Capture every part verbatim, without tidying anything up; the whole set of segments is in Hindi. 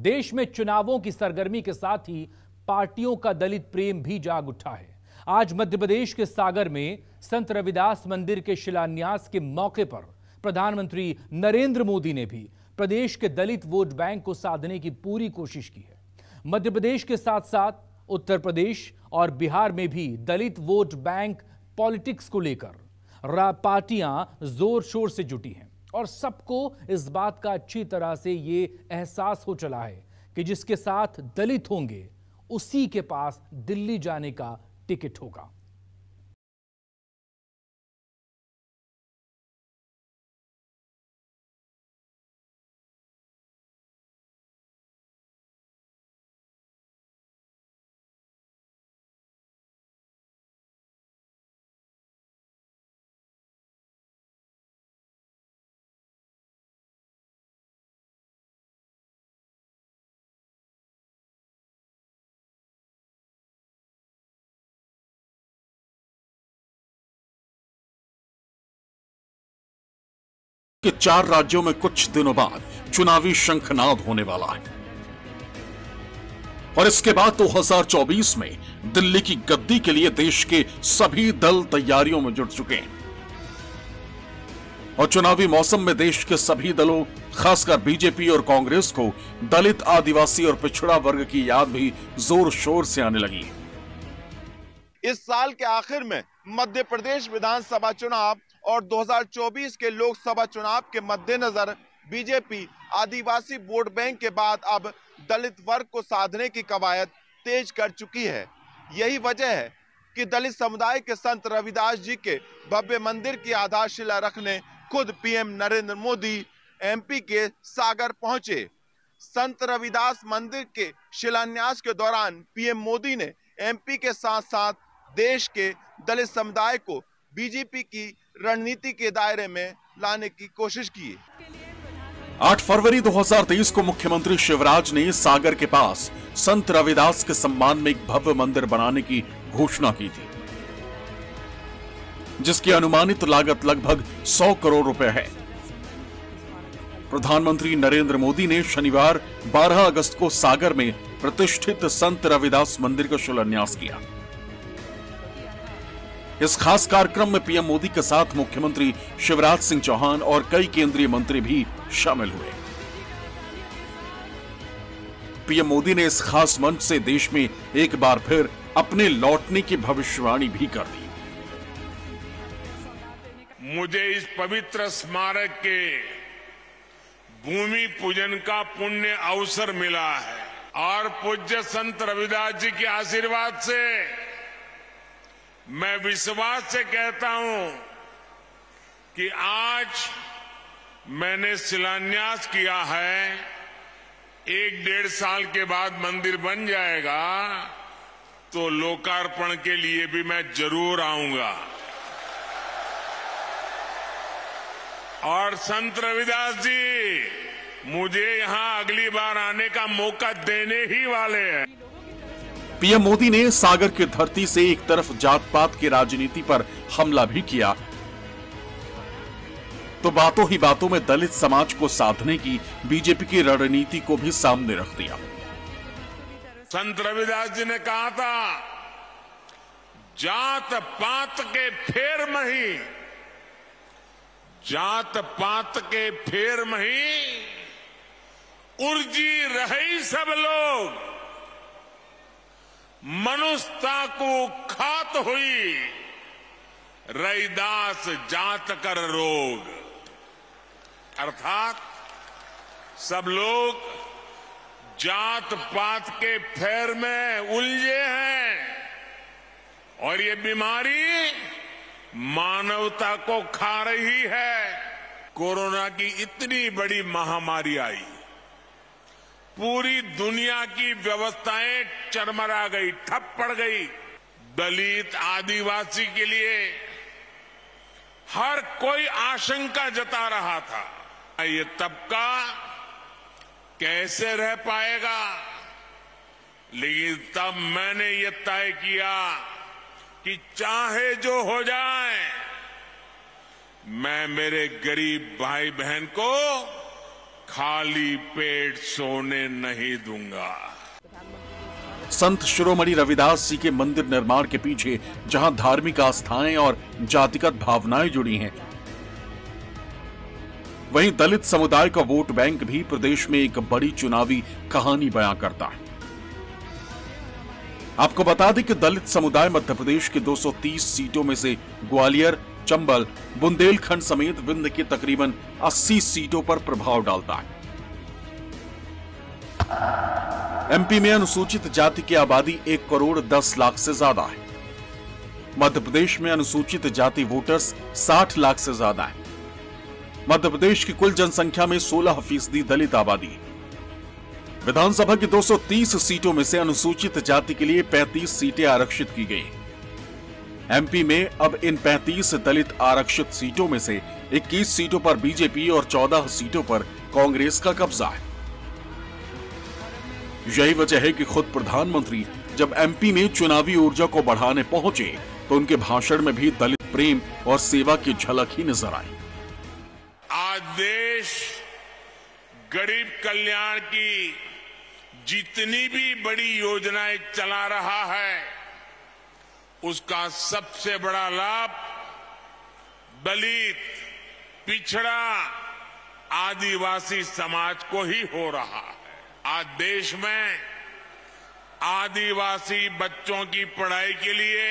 देश में चुनावों की सरगर्मी के साथ ही पार्टियों का दलित प्रेम भी जाग उठा है। आज मध्य प्रदेश के सागर में संत रविदास मंदिर के शिलान्यास के मौके पर प्रधानमंत्री नरेंद्र मोदी ने भी प्रदेश के दलित वोट बैंक को साधने की पूरी कोशिश की है। मध्य प्रदेश के साथ साथ उत्तर प्रदेश और बिहार में भी दलित वोट बैंक पॉलिटिक्स को लेकर पार्टियां जोर शोर से जुटी हैं और सबको इस बात का अच्छी तरह से ये एहसास हो चला है कि जिसके साथ दलित होंगे उसी के पास दिल्ली जाने का टिकट होगा। कि चार राज्यों में कुछ दिनों बाद चुनावी शंखनाद होने वाला है और इसके बाद दो हज़ार चौबीस में दिल्ली की गद्दी के लिए देश के सभी दल तैयारियों में जुट चुके हैं और चुनावी मौसम में देश के सभी दलों, खासकर बीजेपी और कांग्रेस को दलित, आदिवासी और पिछड़ा वर्ग की याद भी जोर शोर से आने लगी है। इस साल के आखिर में मध्य प्रदेश विधानसभा चुनाव और दो हज़ार चौबीस के लोकसभा चुनाव के मद्देनजर बीजेपी आदिवासी वोट बैंक के बाद अब दलित वर्ग को साधने की कवायद तेज कर चुकी है। यही वजह है कि दलित समुदाय के संत रविदास जी के भव्य मंदिर की आधारशिला रखने खुद पीएम नरेंद्र मोदी एमपी के सागर पहुंचे। संत रविदास मंदिर के शिलान्यास के दौरान पीएम मोदी ने एमपी के साथ साथ देश के दलित समुदाय को बीजेपी की रणनीति के दायरे में लाने की कोशिश की। आठ फरवरी दो हज़ार तेईस को मुख्यमंत्री शिवराज ने सागर के पास संत रविदास के सम्मान में एक भव्य मंदिर बनाने की घोषणा की थी, जिसकी अनुमानित लागत लगभग सौ करोड़ रुपए है। प्रधानमंत्री नरेंद्र मोदी ने शनिवार बारह अगस्त को सागर में प्रतिष्ठित संत रविदास मंदिर का शिलान्यास किया। इस खास कार्यक्रम में पीएम मोदी के साथ मुख्यमंत्री शिवराज सिंह चौहान और कई केंद्रीय मंत्री भी शामिल हुए। पीएम मोदी ने इस खास मंच से देश में एक बार फिर अपने लौटने की भविष्यवाणी भी कर दी। मुझे इस पवित्र स्मारक के भूमि पूजन का पुण्य अवसर मिला है और पूज्य संत रविदास जी के आशीर्वाद से मैं विश्वास से कहता हूं कि आज मैंने शिलान्यास किया है, एक डेढ़ साल के बाद मंदिर बन जाएगा तो लोकार्पण के लिए भी मैं जरूर आऊंगा और संत रविदास जी मुझे यहां अगली बार आने का मौका देने ही वाले हैं। पीएम मोदी ने सागर की धरती से एक तरफ जात पात की राजनीति पर हमला भी किया तो बातों ही बातों में दलित समाज को साधने की बीजेपी की रणनीति को भी सामने रख दिया। संत रविदास जी ने कहा था, जात पात के फेर मही, जात पात के फेर मही उर्जी रही सब लोग, मनुष्यता को खात हुई रैदास जात कर रोग। अर्थात सब लोग जात पात के फेर में उलझे हैं और ये बीमारी मानवता को खा रही है। कोरोना की इतनी बड़ी महामारी आई, पूरी दुनिया की व्यवस्थाएं चरमरा गई, ठप पड़ गई। दलित, आदिवासी के लिए हर कोई आशंका जता रहा था, ये तबका कैसे रह पाएगा। लेकिन तब मैंने ये तय किया कि चाहे जो हो जाए, मैं मेरे गरीब भाई बहन को खाली पेट सोने नहीं दूंगा। संत शिरोमणि रविदास जी के मंदिर निर्माण के पीछे जहां धार्मिक आस्थाएं और जातिगत भावनाएं जुड़ी हैं, वहीं दलित समुदाय का वोट बैंक भी प्रदेश में एक बड़ी चुनावी कहानी बयां करता है। आपको बता दें कि दलित समुदाय मध्य प्रदेश के दो सौ तीस सीटों में से ग्वालियर, चंबल, बुंदेलखंड समेत विंध्य के तकरीबन अस्सी सीटों पर प्रभाव डालता है। एमपी में अनुसूचित जाति की आबादी एक करोड़ दस लाख से ज्यादा है। मध्य प्रदेश में अनुसूचित जाति वोटर्स साठ लाख से ज्यादा है। मध्य प्रदेश की कुल जनसंख्या में सोलह फीसदी दलित आबादी है। विधानसभा की दो सौ तीस सीटों में से अनुसूचित जाति के लिए पैंतीस सीटें आरक्षित की गई। एमपी में अब इन पैंतीस दलित आरक्षित सीटों में से इक्कीस सीटों पर बीजेपी और चौदह सीटों पर कांग्रेस का कब्जा है। यही वजह है कि खुद प्रधानमंत्री जब एमपी में चुनावी ऊर्जा को बढ़ाने पहुंचे तो उनके भाषण में भी दलित प्रेम और सेवा की झलक ही नजर आई। आज देश गरीब कल्याण की जितनी भी बड़ी योजनाएं चला रहा है, उसका सबसे बड़ा लाभ दलित, पिछड़ा, आदिवासी समाज को ही हो रहा है। आज देश में आदिवासी बच्चों की पढ़ाई के लिए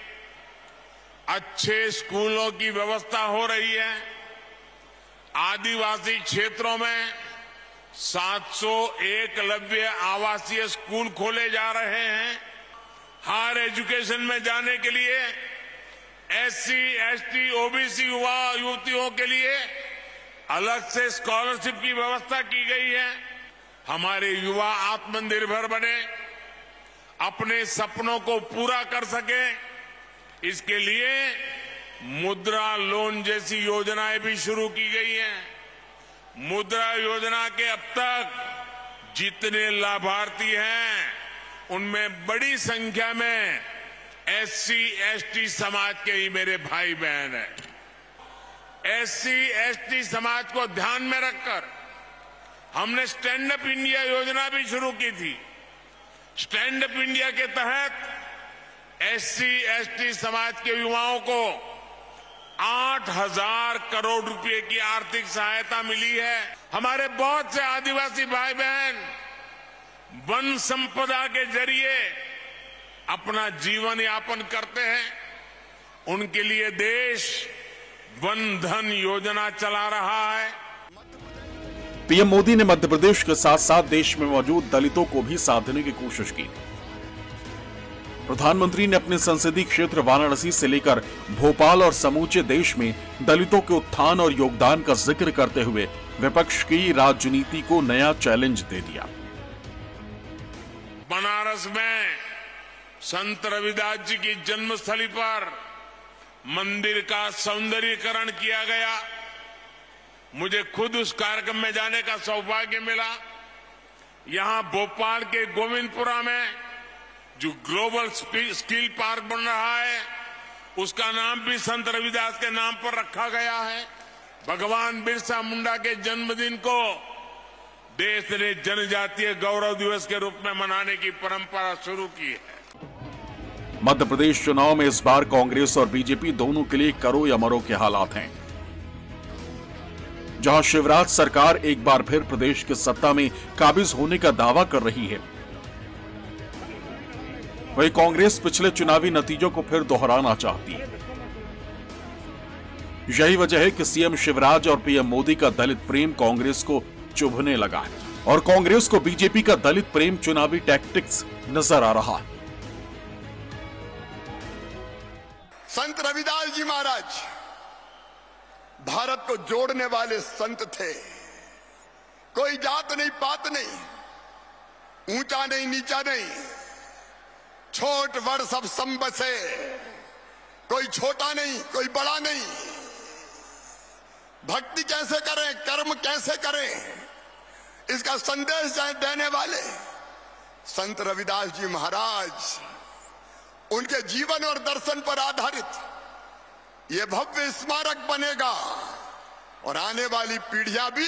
अच्छे स्कूलों की व्यवस्था हो रही है। आदिवासी क्षेत्रों में सात सौ एकलव्य आवासीय स्कूल खोले जा रहे हैं। हायर एजुकेशन में जाने के लिए एससी, एसटी, ओबीसी युवा युवतियों के लिए अलग से स्कॉलरशिप की व्यवस्था की गई है। हमारे युवा आत्मनिर्भर बने, अपने सपनों को पूरा कर सके, इसके लिए मुद्रा लोन जैसी योजनाएं भी शुरू की गई हैं। मुद्रा योजना के अब तक जितने लाभार्थी हैं, उनमें बड़ी संख्या में एससी, एसटी समाज के ही मेरे भाई बहन हैं। एससी, एसटी समाज को ध्यान में रखकर हमने स्टैंड अप इंडिया योजना भी शुरू की थी। स्टैंड अप इंडिया के तहत एससी, एसटी समाज के युवाओं को आठ हजार करोड़ रुपए की आर्थिक सहायता मिली है। हमारे बहुत से आदिवासी भाई बहन वन संपदा के जरिए अपना जीवन यापन करते हैं। उनके लिए देश वन धन योजना चला रहा है। पीएम मोदी ने मध्य प्रदेश के साथ साथ देश में मौजूद दलितों को भी साथ देने की कोशिश की। प्रधानमंत्री ने अपने संसदीय क्षेत्र वाराणसी से लेकर भोपाल और समूचे देश में दलितों के उत्थान और योगदान का जिक्र करते हुए विपक्ष की राजनीति को नया चैलेंज दे दिया। बनारस में संत रविदास जी की जन्मस्थली पर मंदिर का सौंदर्यीकरण किया गया। मुझे खुद उस कार्यक्रम में जाने का सौभाग्य मिला। यहां भोपाल के गोविंदपुरा में जो ग्लोबल स्किल पार्क बन रहा है, उसका नाम भी संत रविदास के नाम पर रखा गया है। भगवान बिरसा मुंडा के जन्मदिन को देश ने जनजातीय गौरव दिवस के रूप में मनाने की परंपरा शुरू की है। मध्य प्रदेश चुनाव में इस बार कांग्रेस और बीजेपी दोनों के लिए करो या मरो के हालात हैं। जहां शिवराज सरकार एक बार फिर प्रदेश की सत्ता में काबिज होने का दावा कर रही है, वहीं कांग्रेस पिछले चुनावी नतीजों को फिर दोहराना चाहती है। यही वजह है कि सीएम शिवराज और पीएम मोदी का दलित प्रेम कांग्रेस को चुभने लगा है और कांग्रेस को बीजेपी का दलित प्रेम चुनावी टैक्टिक्स नजर आ रहा है। संत रविदास जी महाराज भारत को जोड़ने वाले संत थे। कोई जात नहीं, पात नहीं, ऊंचा नहीं, नीचा नहीं, छोट बड़ सब सम बसे। कोई छोटा नहीं, कोई बड़ा नहीं। भक्ति कैसे करें, कर्म कैसे करें, इसका संदेश देने वाले संत रविदास जी महाराज, उनके जीवन और दर्शन पर आधारित ये भव्य स्मारक बनेगा और आने वाली पीढ़ियां भी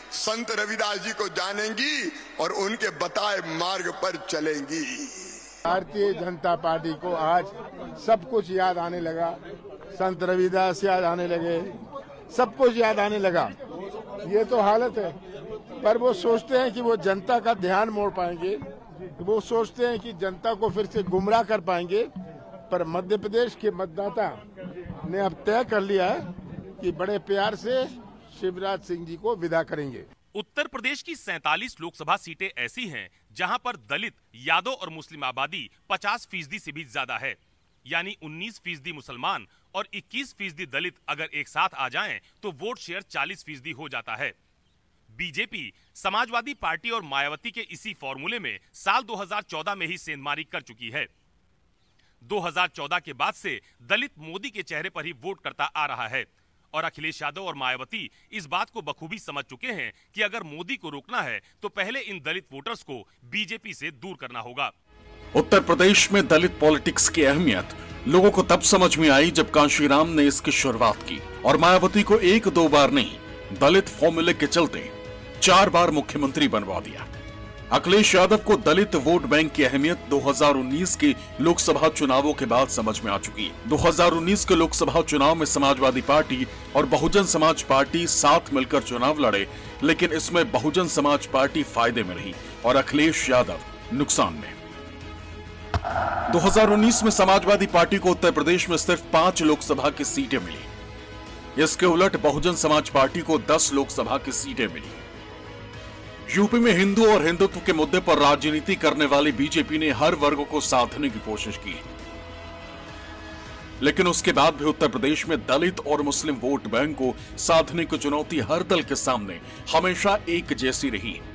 संत रविदास जी को जानेंगी और उनके बताए मार्ग पर चलेंगी। भारतीय जनता पार्टी को आज सब कुछ याद आने लगा, संत रविदास याद आने लगे, सब कुछ याद आने लगा। ये तो हालत है, पर वो सोचते हैं कि वो जनता का ध्यान मोड़ पाएंगे, वो सोचते हैं कि जनता को फिर से गुमराह कर पाएंगे। पर मध्य प्रदेश के मतदाता ने अब तय कर लिया है कि बड़े प्यार से शिवराज सिंह जी को विदा करेंगे। उत्तर प्रदेश की सैंतालीस लोकसभा सीटें ऐसी हैं जहां पर दलित, यादव और मुस्लिम आबादी पचास फीसदी से भी ज्यादा है। यानी उन्नीस फीसदी मुसलमान और इक्कीस फीसदी दलित अगर एक साथ आ जाएं तो वोट शेयर चालीस फीसदी हो जाता है। बीजेपी, समाजवादी पार्टी और मायावती के इसी फॉर्मूले में साल दो हज़ार चौदह में ही सेंधमारी कर चुकी है। दो हज़ार चौदह के बाद से दलित मोदी के चेहरे पर ही वोट करता आ रहा है और अखिलेश यादव और मायावती इस बात को बखूबी समझ चुके हैं कि अगर मोदी को रोकना है तो पहले इन दलित वोटर्स को बीजेपी से दूर करना होगा। उत्तर प्रदेश में दलित पॉलिटिक्स की अहमियत लोगों को तब समझ में आई जब कांशीराम ने इसकी शुरुआत की और मायावती को एक दो बार नहीं दलित फॉर्मूले के चलते चार बार मुख्यमंत्री बनवा दिया। अखिलेश यादव को दलित वोट बैंक की अहमियत दो हज़ार उन्नीस के लोकसभा चुनावों के बाद समझ में आ चुकी है। दो हज़ार उन्नीस के लोकसभा चुनाव में समाजवादी पार्टी और बहुजन समाज पार्टी साथ मिलकर चुनाव लड़े, लेकिन इसमें बहुजन समाज पार्टी फायदे में रही और अखिलेश यादव नुकसान में। दो हज़ार उन्नीस में समाजवादी पार्टी को उत्तर प्रदेश में सिर्फ पांच लोकसभा की सीटें मिली। इसके उलट बहुजन समाज पार्टी को दस लोकसभा की सीटें मिली। यूपी में हिंदू और हिंदुत्व के मुद्दे पर राजनीति करने वाली बीजेपी ने हर वर्ग को साधने की कोशिश की, लेकिन उसके बाद भी उत्तर प्रदेश में दलित और मुस्लिम वोट बैंक को साधने की चुनौती हर दल के सामने हमेशा एक जैसी रही।